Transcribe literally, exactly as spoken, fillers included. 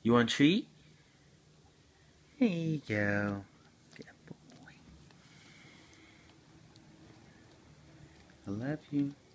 You want a treat? Here you go. Good boy. I love you.